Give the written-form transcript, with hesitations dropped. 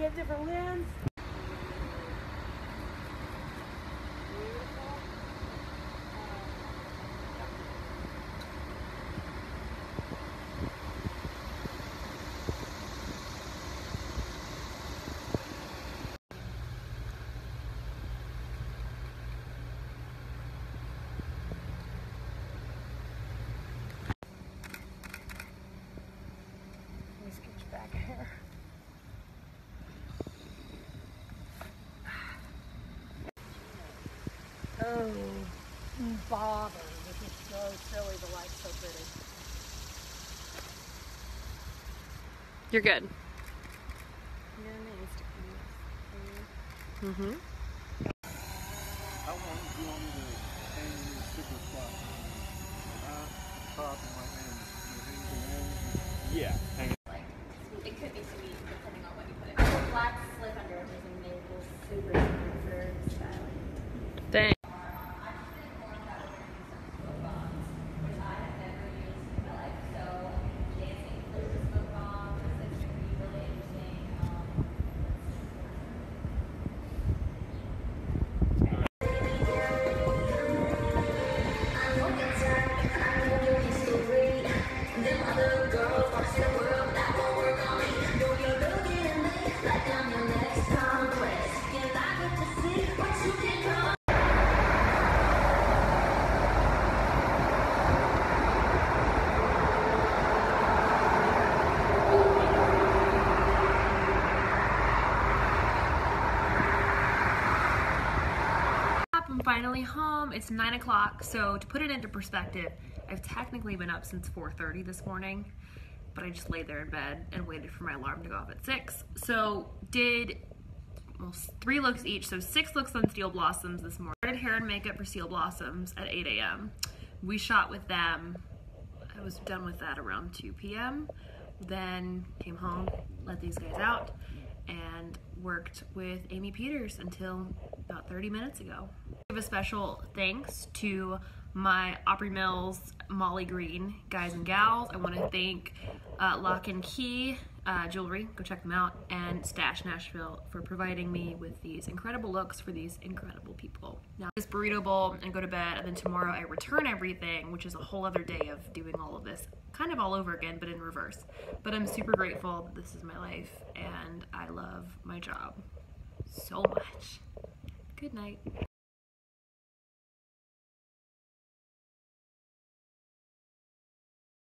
Get different lens. Let me scooch back here. Oh, bother. This is so silly. The light's so pretty. You're good. You're nice to Mm-hmm. How long do you want me to hang these super spots? Top and my hands. Yeah, hang it. Like, it could be sweet depending on what you put in. The black slip under is maple, super sweet for styling. Dang. I'm finally home. It's 9 o'clock, so to put it into perspective, I've technically been up since 4:30 this morning, but I just laid there in bed and waited for my alarm to go off at 6. So did 3 looks each, so 6 looks on Steel Blossoms this morning. Started hair and makeup for Steel Blossoms at 8 a.m. We shot with them. I was done with that around 2 p.m. Then came home, let these guys out, and worked with Amy Peters until about 30 minutes ago. Give a special thanks to my Opry Mills Molly Green guys and gals. I want to thank Lock and Key Jewelry, go check them out, and Stash Nashville for providing me with these incredible looks for these incredible people. Now this burrito bowl and go to bed, and then tomorrow I return everything, which is a whole other day of doing all of this kind of all over again, but in reverse. But I'm super grateful that this is my life and I love my job so much. Good night.